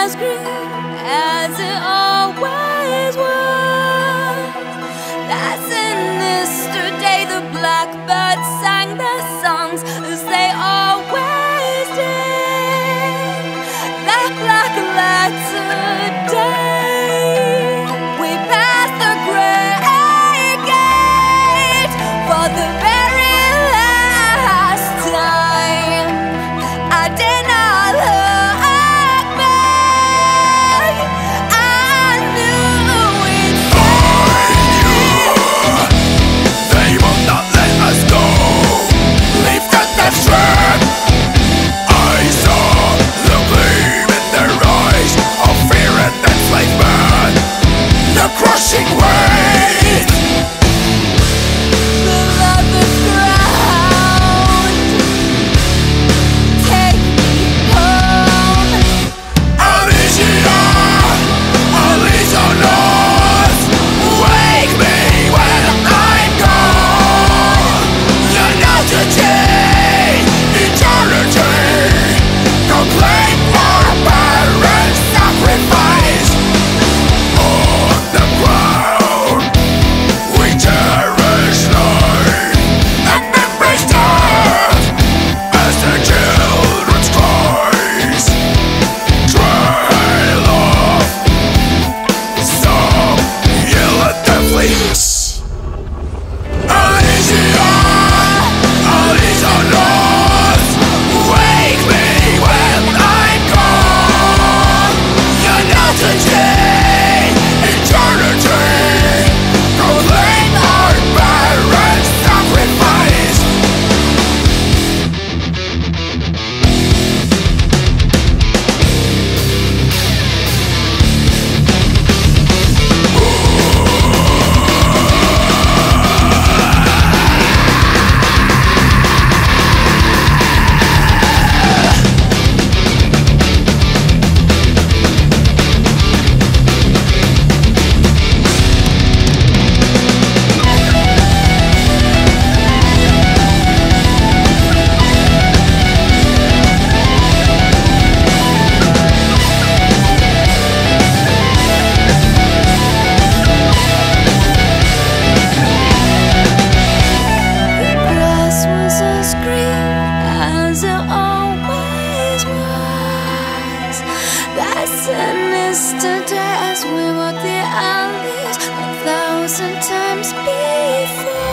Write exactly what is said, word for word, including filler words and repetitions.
as green as it always was. That sinister day the blackbirds sang their songs as they always did. That black letter day, we passed the great gate for the very last time. I did not look back. I knew it's They will not let us go. Leave that death trap. I saw the gleam in their eyes of fear and enslavement, the crushing weight. the lover's ground. Take me home. Alicia, Alicia knows. Wake me when I'm gone. You're not to change eternity. Don't claim our parents' sacrifice. On the ground, we cherish life and embrace death as the children's cries trail off. Some yell at deathly hiss. Alicia, Alicia knows. Wake me when I'm gone. You're not to change eternity. Proclaim our parents' sacrifice. The grass was as green as it always was. That sinister day as we walked the alleys a thousand times before.